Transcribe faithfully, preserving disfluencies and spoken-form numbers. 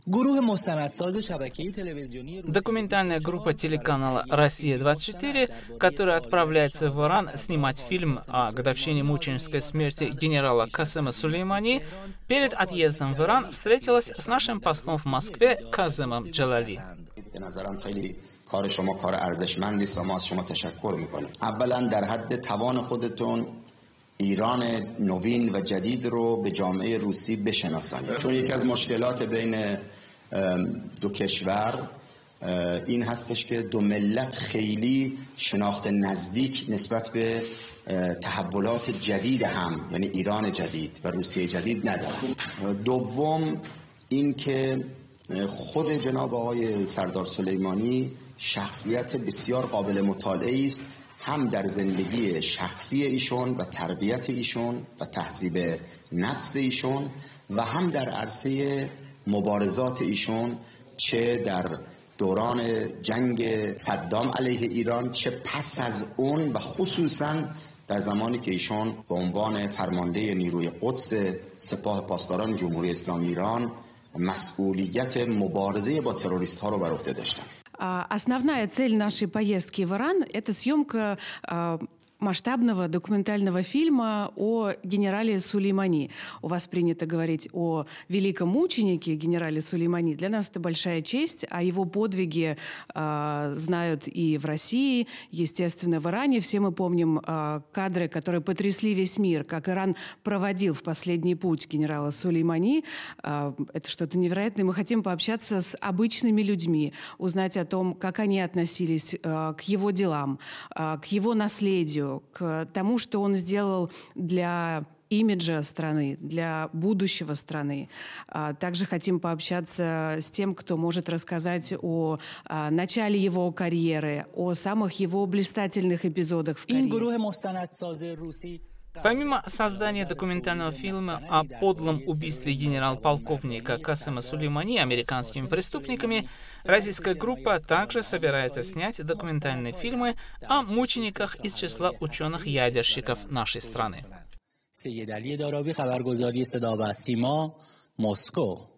Документальная группа телеканала «Россия-двадцать четыре», которая отправляется в Иран снимать фильм о годовщине мученической смерти генерала Касема Сулеймани, перед отъездом в Иран встретилась с нашим послом в Москве Каземом Джалали. کار شما کار ارزشمندی است و ما از شما تشکر میکنیم. اولا در حد توان خودتون ایران نوین و جدید رو به جامعه روسی بشناسانید. چون یکی از مشکلات بین دو کشور این هستش که دو ملت خیلی شناخت نزدیک نسبت به تحولات جدید هم، یعنی ایران جدید و روسیه جدید ندارن. دوم این که خود جناب آقای سردار سلیمانی شخصیت بسیار قابل مطالعه است، هم در زندگی شخصی ایشون و تربیت ایشون و تهذیب نفس ایشون و هم در عرصه مبارزات ایشون، چه در دوران جنگ صدام علیه ایران چه پس از اون و خصوصا در زمانی که ایشون به عنوان فرمانده نیروی قدس سپاه پاسداران جمهوری اسلامی ایران مسئولیت مبارزه با تروریست ها رو بر عهده داشتن. Основная цель нашей поездки в Иран – это съемка масштабного документального фильма о генерале Сулеймани. У вас принято говорить о великом мученике генерале Сулеймани. Для нас это большая честь, а его подвиги э, знают и в России, естественно, в Иране. Все мы помним э, кадры, которые потрясли весь мир, как Иран проводил в последний путь генерала Сулеймани. Э, это что-то невероятное. Мы хотим пообщаться с обычными людьми, узнать о том, как они относились э, к его делам, э, к его наследию, к тому, что он сделал для имиджа страны, для будущего страны. Также хотим пообщаться с тем, кто может рассказать о начале его карьеры, о самых его блистательных эпизодах в карьере. Помимо создания документального фильма о подлом убийстве генерал-полковника Касема Сулеймани американскими преступниками, российская группа также собирается снять документальные фильмы о мучениках из числа ученых-ядерщиков нашей страны. سید علی دارابی، خبرگزاری صدا و سیما، مسکو.